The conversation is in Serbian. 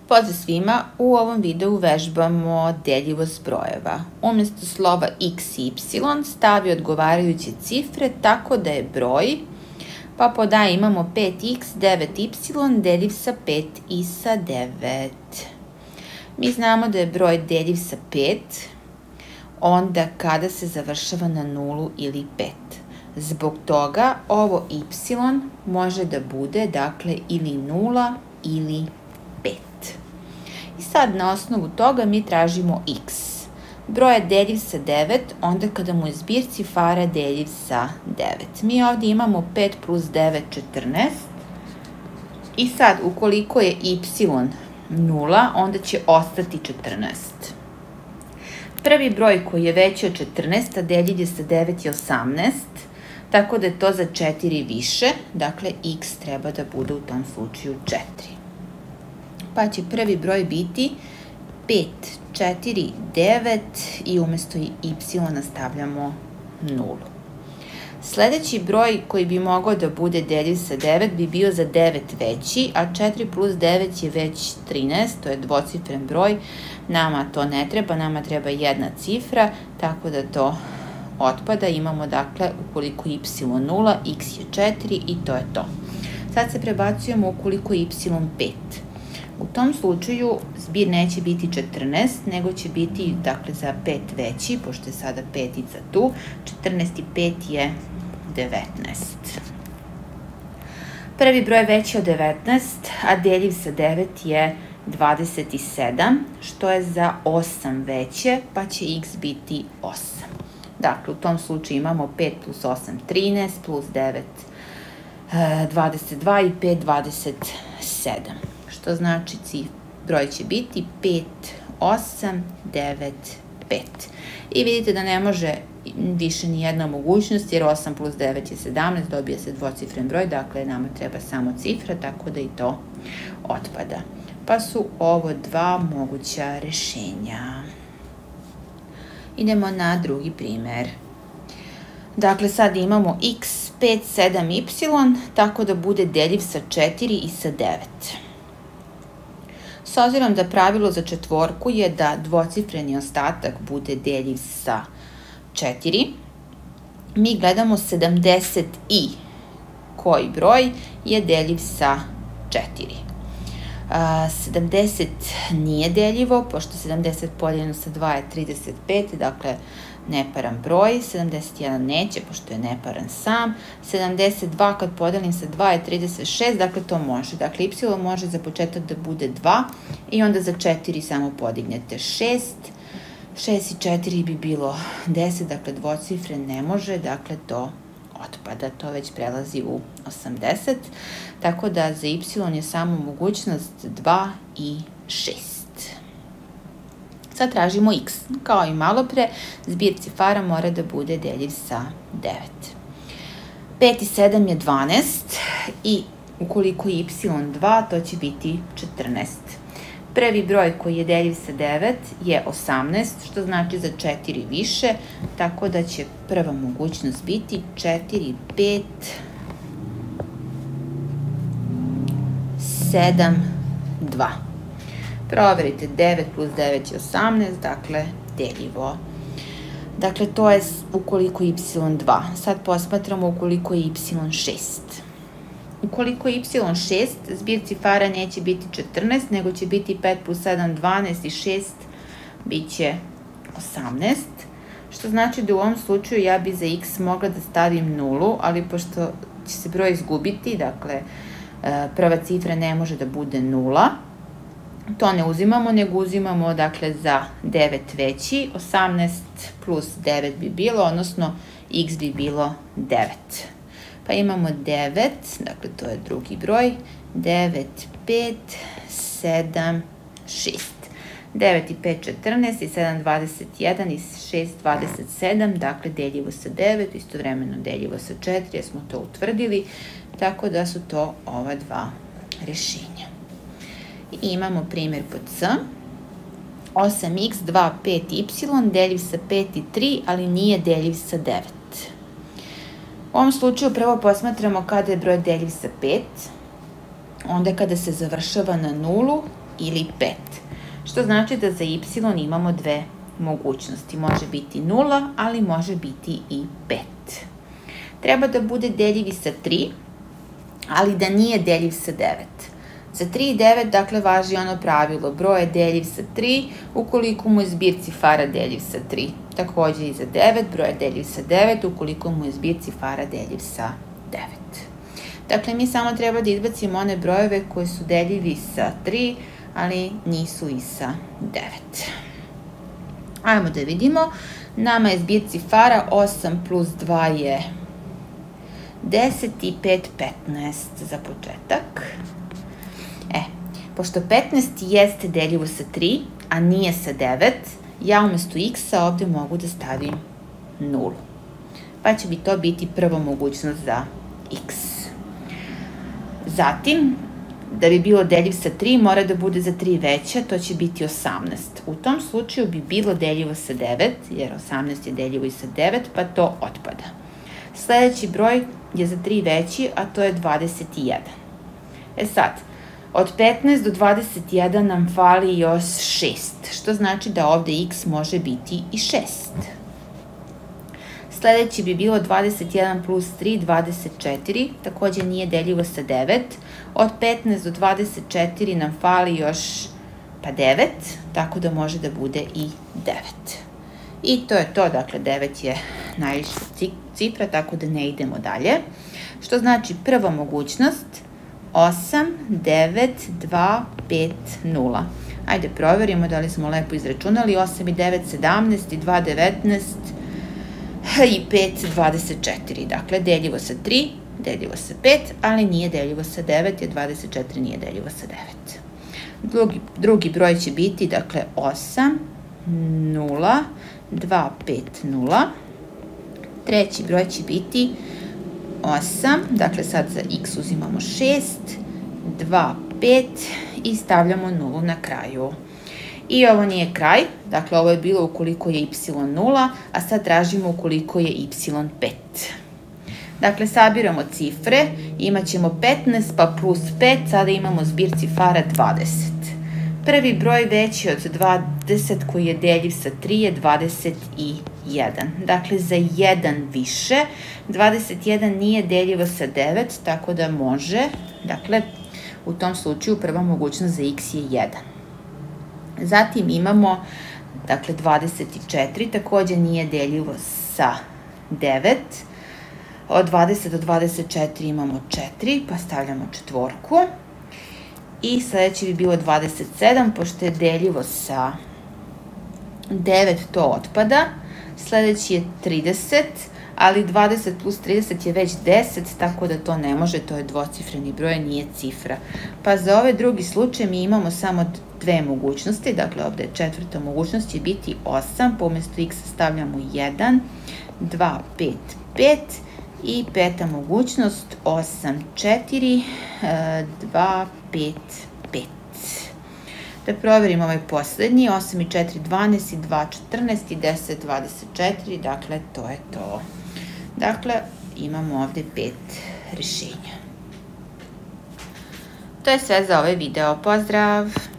Pozdrav svima, u ovom videu vežbamo deljivost brojeva. Umjesto slova x i y stavi odgovarajuće cifre tako da je broj, pa pod A imamo 5x, 9y deljiv sa 5 i sa 9. Mi znamo da je broj deljiv sa 5 onda kada se završava na 0 ili 5. Zbog toga ovo y može da bude, dakle, ili 0 ili 5. I sad na osnovu toga mi tražimo x. Broj je deljiv sa 9 onda kada mu je zbir cifara deljiv sa 9. Mi ovdje imamo 5 plus 9, 14. I sad ukoliko je y 0, onda će ostati 14. Prvi broj koji je veći od 14, a deljiv je sa 9 je 18, tako da je to za 4 više, dakle x treba da bude u tom slučaju 4. Pa će prvi broj biti 5, 4, 9 i umjesto y stavljamo 0. Sledeći broj koji bi mogao da bude deljiv sa 9 bi bio za 9 veći, a 4 plus 9 je već 13, to je dvocifren broj. Nama to ne treba, nama treba jedna cifra, tako da to otpada. Imamo, dakle, ukoliko y 0, x je 4 i to je to. Sad se prebacujemo ukoliko y 5. U tom slučaju zbir neće biti 14, nego će biti, dakle, za 5 veći, pošto je sada petica tu. 14 i 5 je 19. Prvi broj veći od 19, a deljiv sa 9 je 27, što je za 8 veće, pa će x biti 8. Dakle, u tom slučaju imamo 5 plus 8, 13, plus 9, 22 i 5, 27. Što znači broj će biti 5, 8, 9, 5. I vidite da ne može više ni jedna mogućnost, jer 8 plus 9 je 17, dobije se dvocifren broj, dakle nama treba samo cifra, tako da i to otpada. Pa su ovo dva moguća rešenja. Idemo na drugi primer. Dakle, sad imamo x, 5, 7y, tako da bude deljiv sa 4 i sa 9. S obzirom da pravilo za četvorku je da dvocifreni ostatak bude deljiv sa 4, mi gledamo 70 i koji broj je deljiv sa 4. 70 nije deljivo, pošto 70 podijeljeno sa 2 je 35, dakle neparan broj. 71 neće, pošto je neparan sam. 72 kad podelim sa 2 je 36, dakle to može. Dakle, y može za početak da bude 2 i onda za 4 samo podignete 6. 6 i 4 bi bilo 10, dakle dvocifren ne može, dakle to otpada, to već prelazi u 80, tako da za y je samo mogućnost 2 i 6. Sad tražimo x. Kao i malo pre, zbir cifara mora da bude deljiv sa 9. 5 i 7 je 12 i ukoliko je y 2, to će biti 14. Prvi broj koji je deljiv sa 9 je 18, što znači za 4 više, tako da će prva mogućnost biti 4, 5, 7, 2. Proverite, 9 plus 9 je 18, dakle deljivo. Dakle, to je ukoliko je y2. Sad posmatramo ukoliko je y6. Ukoliko je y6, zbir cifara neće biti 14, nego će biti 5 plus 7, 12 i 6, bit će 18. Što znači da u ovom slučaju ja bi za x mogla da stavim 0, ali pošto će se broj izgubiti, dakle, prva cifra ne može da bude 0, to ne uzimamo, nego uzimamo, dakle, za 9 veći, 18 plus 9 bi bilo, odnosno x bi bilo 9. Pa imamo 9, dakle to je drugi broj, 9, 5, 7, 6. 9 i 5, 14 i 7, 21 i 6, 27, dakle deljivo sa 9, istovremeno deljivo sa 4, jer smo to utvrdili, tako da su to ova dva rešenja. I imamo primjer pod C. 8x, 2, 5y, deljiv sa 5 i 3, ali nije deljiv sa 9. U ovom slučaju prvo posmatramo kada je broj deljiv sa 5, onda kada se završava na nulu ili 5. Što znači da za y imamo dve mogućnosti. Može biti 0, ali može biti i 5. Treba da bude deljivi sa 3, ali da nije deljiv sa 9. Za 3 i 9, dakle, važi ono pravilo. Broj je deljiv sa 3, ukoliko mu je zbir cifara deljiv sa 3. Takođe i za 9, broj je deljiv sa 9, ukoliko mu je zbir cifara deljiv sa 9. Dakle, mi samo treba da izbacimo one brojeve koji su deljivi sa 3, ali nisu i sa 9. Ajmo da vidimo. Nama je zbir cifara 8 plus 2 je 10 i 5, 15 za početak. Pošto 15 jeste deljivo sa 3, a nije sa 9, ja umesto x-a ovde mogu da stavim 0. Pa će to biti prva mogućnost za x. Zatim, da bi bilo deljiv sa 3, mora da bude za 3 veća, to će biti 18. U tom slučaju bi bilo deljivo sa 9, jer 18 je deljivo i sa 9, pa to otpada. Sledeći broj je za 3 veći, a to je 21. Sad, od 15 do 21 nam fali još 6, što znači da ovde x može biti i 6. Sledeći bi bilo 21 plus 3, 24, takođe nije deljivo sa 9. Od 15 do 24 nam fali još 9, tako da može da bude i 9. I to je to, dakle 9 je najviša cifra, tako da ne idemo dalje. Što znači prva mogućnost, 8, 9, 2, 5, 0. Ajde proverimo da li smo lepo izračunali. 8 i 9, 17 i 2, 19 i 5, 24. Dakle, deljivo sa 3, deljivo sa 5, ali nije deljivo sa 9, jer 24 nije deljivo sa 9. Drugi broj će biti, dakle, 8, 0, 2, 5, 0. Treći broj će biti 8, dakle sad za x uzimamo 6, 2, 5 i stavljamo 0 na kraju. I ovo nije kraj, dakle ovo je bilo ukoliko je y 0, a sad tražimo ukoliko je y 5. Dakle, sabiramo cifre, imat ćemo 15 pa plus 5, sada imamo zbir cifara 20. Prvi broj veći od 20 koji je deljiv sa 3 je 21. Dakle, za 1 više. 21 nije deljivo sa 9, tako da može. Dakle, u tom slučaju prva mogućnost za x je 1. Zatim imamo, dakle, 24, takođe nije deljivo sa 9. Od 20 do 24 imamo 4, pa stavljamo četvorku. I sledeće bi bilo 27, pošto je deljivo sa 9, to otpada. Sledeći je 30, ali 20 plus 30 je već 10, tako da to ne može, to je dvocifreni broj, nije cifra. Pa za ovaj drugi slučaj mi imamo samo dve mogućnosti, dakle ovde je četvrta mogućnost, će biti 8, pa umesto x stavljamo 1, 2, 5, 5 i peta mogućnost 8, 4, 2, 5, 5. Da proverimo ovaj poslednji, 8 i 4, 12 i 2, 14 i 10, 24, dakle to je to. Dakle, imamo ovde 5 rešenja. To je sve za ovaj video. Pozdrav!